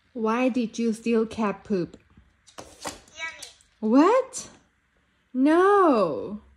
Why did you steal cat poop? Yummy. What? No.